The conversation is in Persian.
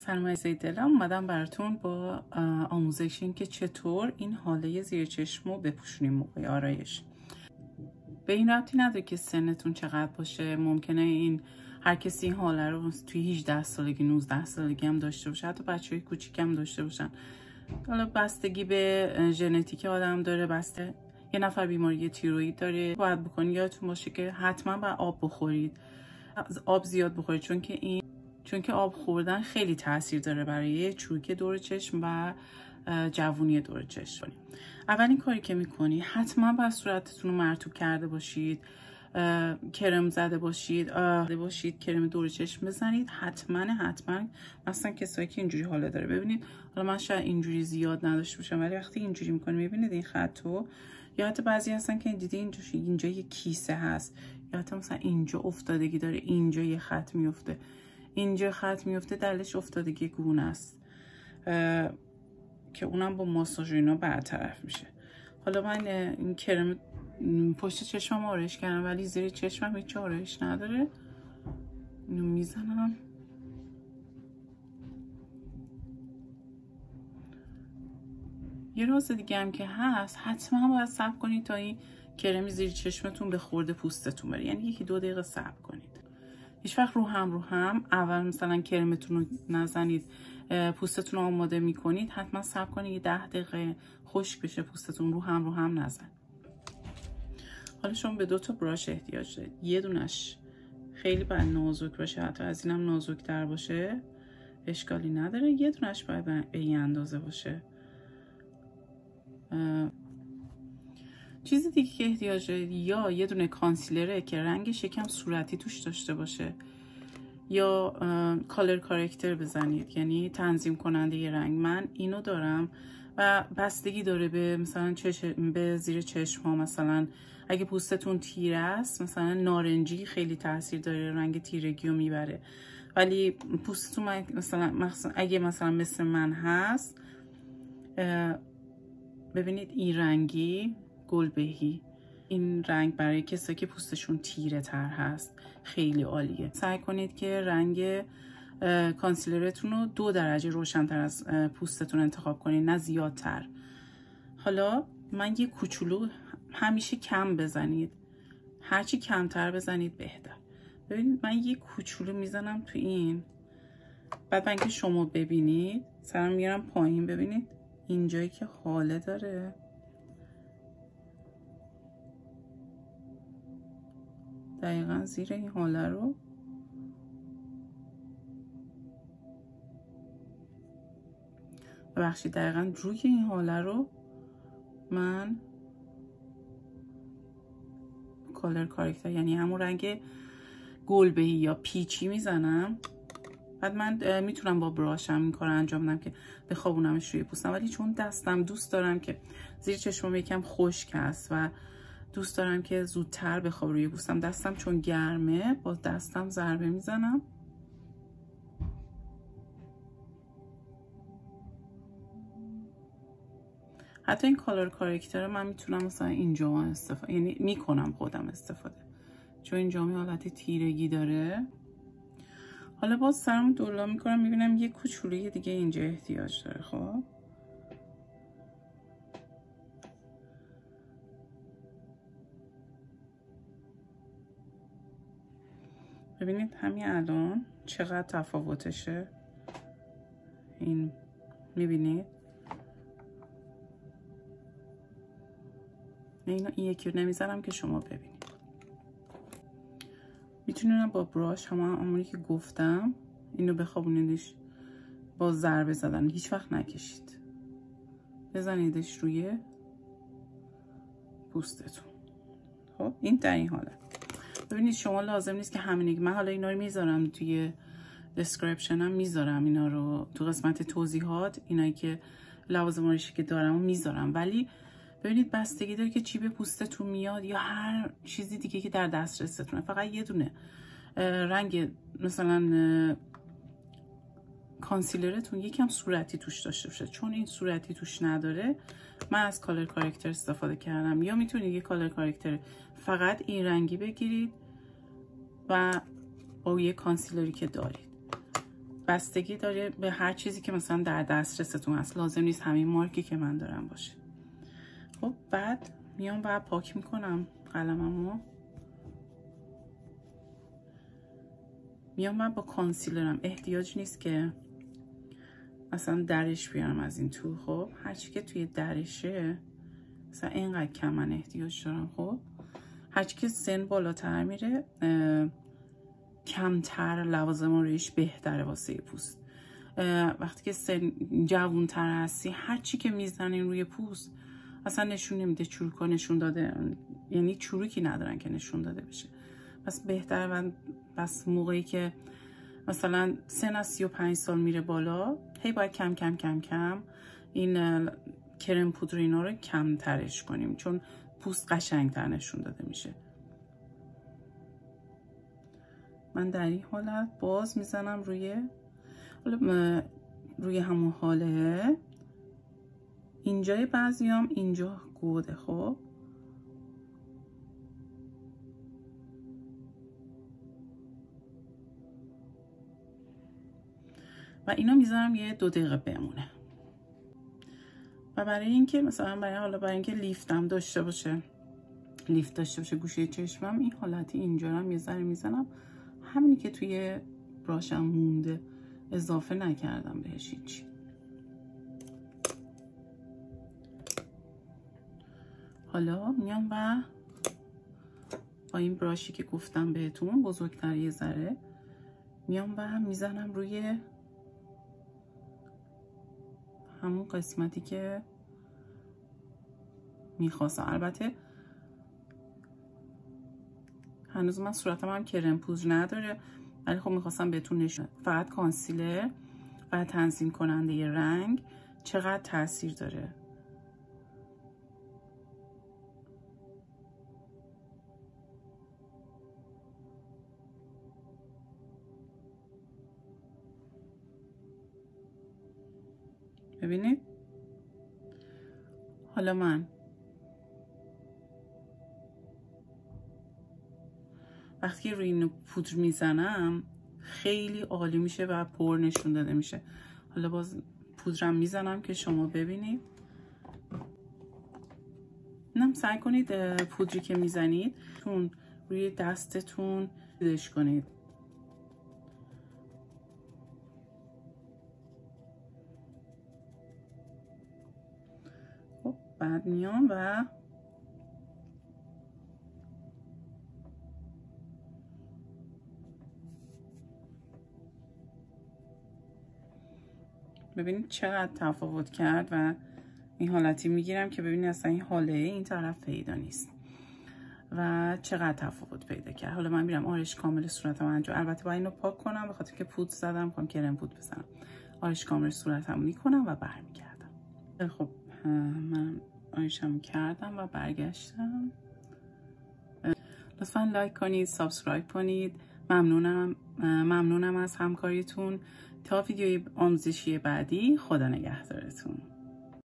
سلام عزیزای دلم، اومدم براتون با آموزش این که چطور این هاله زیر چشم رو بپوشونیم موقع آرایش. به این ربطی نداره که سنتون چقدر باشه. ممکنه این هر کسی این هاله رو توی 18 سالگی 19 سالگی هم داشته باشه، حتی بچه‌های کوچیک هم داشته باشن. حالا بستگی به ژنتیک آدم داره. بسته یه نفر بیماری تیروئید داره، باید بکنید یادتون باشه که حتما باید آب بخورید، آب زیاد بخورید، چون که آب خوردن خیلی تاثیر داره برای چروک دور چشم و جوونی دور چشم. اولین کاری که میکنی حتما باید صورتتون رو مرطوب کرده باشید، کرم زده باشید، کرم دور چشم بزنید حتما. مثلا کسایی که اینجوری حالا داره، ببینید حالا من شاید اینجوری زیاد نداشته باشم ولی وقتی اینجوری میکنی میبینید این خطو، یا حتی بعضی هستن که دیدی اینجا یه کیسه هست، یا حتی مثلا اینجا افتادگی داره، اینجا یه خط میفته، اینجا خط میفته، دلش افتادگی گونه است که اونم با ماساژ و اینا برطرف میشه. حالا من این کرم پشت چشمم آرایش کردم ولی زیر چشمم هیچ آرایش نداره، اینو میزنم. یه راز دیگه هم که هست، حتما باید صبر کنید تا این کرم زیر چشمتون به خورد پوستتون بره، یعنی 1-2 دقیقه صبر کنید. هیچ وقت رو هم اول مثلا کرمتون رو نزنید، پوستتون رو آماده میکنید، حتما صبر کنید یه 10 دقیقه خشک بشه پوستتون. رو هم نزن. حالا شما به 2 تا براش احتیاج دارید. یه دونش خیلی باید نازک باشه، حتی از اینم نازک‌تر باشه اشکالی نداره. یه دونش باید به این اندازه باشه. چیزی دیگه که احتیاج دارید یا یه دونه کانسیلره که رنگش یکم صورتی توش داشته باشه، یا کالر کارکتر بزنید، یعنی تنظیم کننده یه رنگ. من اینو دارم و بستگی داره به مثلا به زیر چشم ها. مثلا اگه پوستتون تیره است، مثلا نارنجی خیلی تاثیر داره، رنگ تیرگی رو میبره. ولی پوستتون مثلا اگه مثلا مثل من هست، ببینید این رنگی گلبهی، این رنگ برای کسایی که پوستشون تیره تر هست خیلی عالیه. سعی کنید که رنگ کانسیلرتون رو 2 درجه روشن‌تر از پوستتون انتخاب کنید، نه زیادتر. حالا من یه کوچولو، همیشه کم بزنید، هرچی کمتر بزنید بهتر. ببینید من یه کوچولو میزنم تو این، بعد من که شما ببینید سرم میارم پایین، ببینید اینجایی که حاله داره دقیقا زیر این حاله رو ببخشید، دقیقا روی این حاله رو من کالر کارکتر، یعنی همون رنگ گلبهی یا پیچی میزنم. بعد من میتونم با براشم این کار انجام بدم که بخوابونمش روی پوستم، ولی چون دستم دوست دارم که زیر چشمم یکم خشک است و دوست دارم که زودتر بخواب روی پوستم، دستم چون گرمه با دستم ضربه میزنم. حتی این کالر کارکتر من میتونم مثلا اینجا استفاده، یعنی میکنم خودم استفاده، چون اینجا حالت تیرگی داره. حالا باز سرم دولا میکنم، میبینم یه کوچولوی دیگه اینجا احتیاج داره. خب ببینید همین الان چقدر تفاوتشه. این میبینید این یکی رو نمیزنم که شما ببینید. میتونم با براش همونی که گفتم اینو بخوابونیدش با ضربه زدن، هیچ وقت نکشید، بزنیدش روی پوستتون. خب این در این حاله. ببینید شما لازم نیست که همینه، من حالا اینا رو میذارم توی دسکریپشن، هم میذارم اینا رو تو قسمت توضیحات، اینایی که لوازم آرایشی که دارم میذارم، ولی ببینید بستگی داره که چی به پوستتون میاد یا هر چیزی دیگه که در دسترستونه. فقط یه دونه رنگ مثلا کانسیلرتون یکم صورتی توش داشته باشه، چون این صورتی توش نداره من از کالر کارکتر استفاده کردم. یا میتونید یه کالر کارکتر فقط این رنگی بگیرید و با یه کانسیلری که دارید بستگی داره به هر چیزی که مثلا در دسترستون هست. لازم نیست همین مارکی که من دارم باشه. خب بعد میام و پاک میکنم قلممو. میام من با کانسیلرم، احتیاج نیست که مثلا درش بیارم از این تو. خب هرچی که توی درشه مثلا اینقدر کم من احتیاج دارم. خب هرچی که سن بالاتر میره کمتر لوازم رویش بهتره واسه پوست. وقتی که سن جوانتر هستی هرچی که میزنین روی پوست اصلا نشون نمیده. چروکا نشون داده، یعنی چروکی ندارن که نشون داده بشه. پس بهتره. و پس موقعی که مثلا سن از 35 سال میره بالا، هی باید کم کم کم کم این کرم پودر اینا رو کم ترش کنیم، چون پوست قشنگتر نشون داده میشه. من در این حالت باز میزنم روی همون حاله. اینجای بعضیام اینجا گوده. خب و اینا میذارم یه 2 دقیقه بمونه. و برای اینکه مثلا برای اینکه لیفت داشته باشه گوشه چشمم، این حالتی اینجا هم یه ذره میزنم، همینی که توی براشم مونده، اضافه نکردم بهش هیچی. حالا میام و با این براشی که گفتم بهتون بزرگتر یه ذره، میام و میزنم روی همون قسمتی که میخواستم. البته هنوز من صورتم هم کرم پودر نداره، ولی خب میخواستم بهتون نشون فقط کانسیلر و تنظیم کننده ی رنگ چقدر تاثیر داره. ببینید حالا من وقتی روی اینو پودر میزنم خیلی عالی میشه و پر نشون داده میشه. حالا باز پودرم میزنم که شما ببینید. اینم سعی کنید پودری که میزنید چون روی دستتون دیدش کنید. خب بعد میام و ببینید چقدر تفاوت کرد و این حالتی میگیرم که ببینید اصلا این حاله این طرف پیدا نیست و چقدر تفاوت پیدا کرد. حالا من میرم آرش کامل صورتم انجام. البته باید اینو پاک کنم به خاطر که پودر زدم، میخوام کرم پودر بزنم. آرش کامل صورتم میکنم و برمیگردم. خب من آرشم کردم و برگشتم. لطفا لایک کنید، سابسکرایب کنید. ممنونم از همکاریتون. تا ویدیوی آموزشی بعدی، خدا نگهدارتون.